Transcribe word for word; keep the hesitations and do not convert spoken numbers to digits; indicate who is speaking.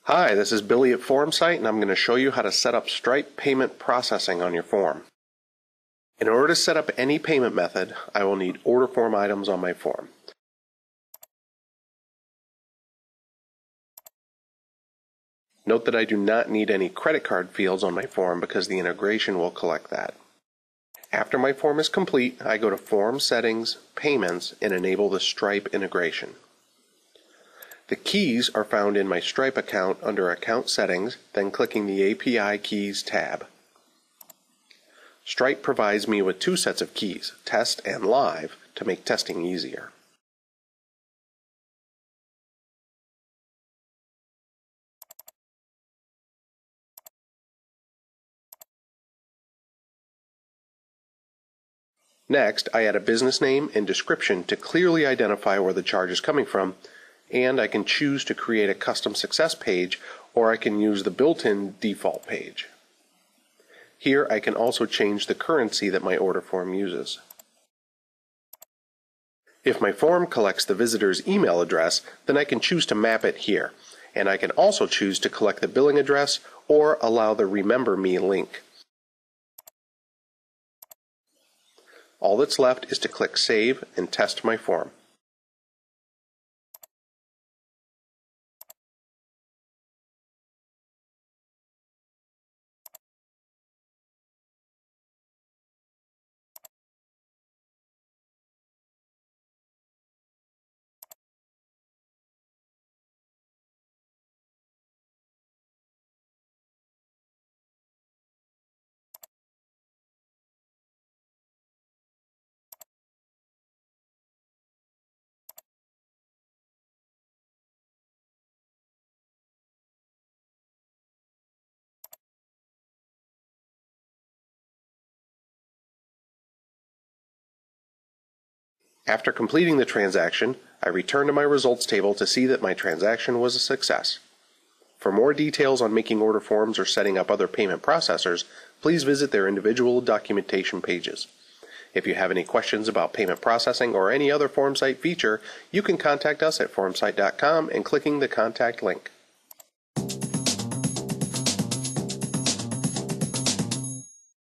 Speaker 1: Hi, this is Billy at Formsite, and I'm going to show you how to set up Stripe payment processing on your form. In order to set up any payment method, I will need order form items on my form. Note that I do not need any credit card fields on my form because the integration will collect that. After my form is complete, I go to Form Settings, Payments, and enable the Stripe integration. The keys are found in my Stripe account under Account Settings, then clicking the A P I Keys tab. Stripe provides me with two sets of keys, Test and Live, to make testing easier. Next, I add a business name and description to clearly identify where the charge is coming from, and I can choose to create a custom success page, or I can use the built-in default page. Here I can also change the currency that my order form uses. If my form collects the visitor's email address, then I can choose to map it here, and I can also choose to collect the billing address or allow the Remember Me link. All that's left is to click Save and test my form. After completing the transaction, I return to my results table to see that my transaction was a success. For more details on making order forms or setting up other payment processors, please visit their individual documentation pages. If you have any questions about payment processing or any other Formsite feature, you can contact us at formsite dot com and clicking the contact link.